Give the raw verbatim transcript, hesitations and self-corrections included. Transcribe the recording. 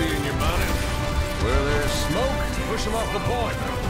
be in your bonnet. Where there's smoke, push them off the point.